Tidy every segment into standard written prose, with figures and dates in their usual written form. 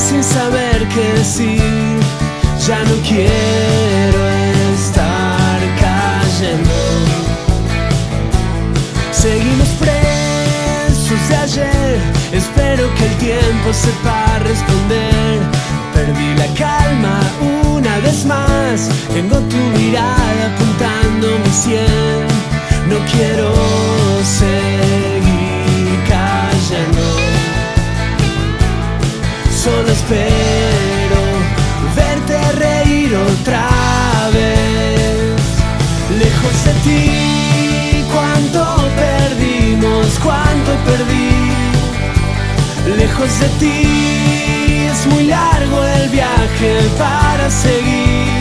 sin saber qué decir. Ya no quiero estar cayendo. Seguimos presos de ayer. Espero que el tiempo sepa responder. Perdí la calma una vez más. Tengo tu mirada apuntando mi sien. No quiero seguir cayendo. Solo espero verte reír otra vez. Lejos de ti, cuánto perdimos, cuánto perdí. Lejos de ti, es muy largo el viaje para seguir.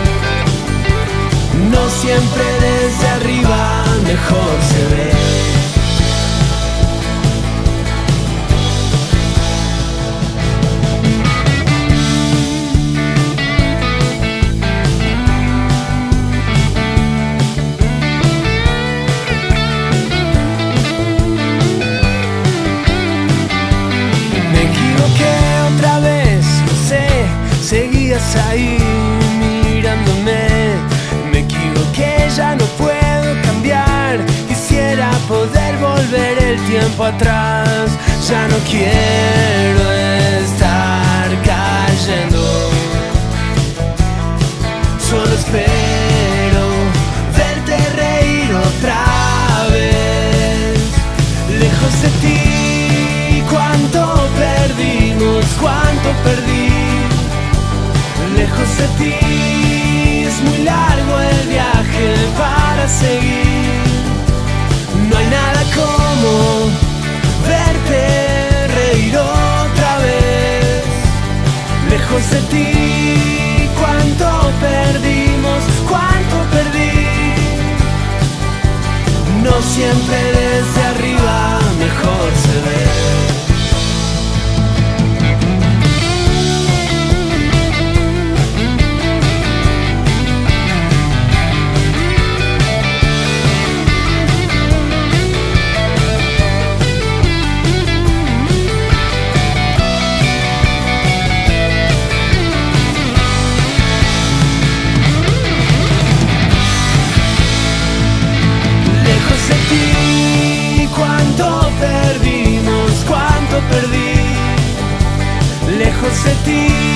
No siempre desde arriba mejor se ve. Seguías ahí mirándome. Me equivoqué, ya no puedo cambiar. Quisiera poder volver el tiempo atrás. Ya no quiero estar cayendo. Solo espero verte reír otra vez. Lejos de ti, cuánto perdimos, cuánto perdí. Lejos de ti, es muy largo el viaje para seguir. No hay nada como verte reír otra vez. Lejos de ti, cuánto perdimos, cuánto perdí. No siempre desde arriba mejor se ve. Perdí. Lejos de ti,